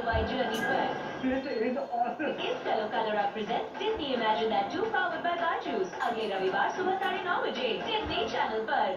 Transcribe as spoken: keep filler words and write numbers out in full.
Y journey पर। इस कलो Colors presents Disney imagine that to powered by cartoons अगले रविवार सुबह साढ़े नौ बजे डिज्नी चैनल पर।